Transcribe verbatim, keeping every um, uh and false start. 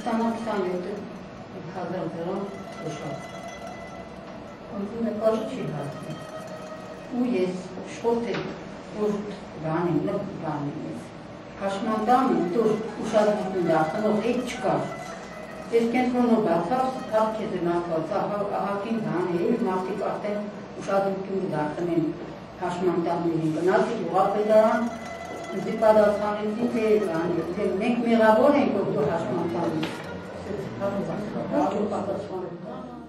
Pakistan'a քսանյոթ հազար դրամ ուշավ։ Ոնց նկարը չի հասնում։ Ու ես շփոթել որ բանին, նո բանին ես։ Հաշմանդամ դուր ուշադրություն դարձնող էդ չկար։ Ես կենտրոնը բացավ, թափքեզը նատված, ահագին բան է, մարդիկ արդեն ուշադրություն դարձնեն հաշմանդամներին, գնացի ուղղապետարան, դի պատասխանեցին, թե մենք մեղավոր ենք, որ դու հաշմանդամ ես։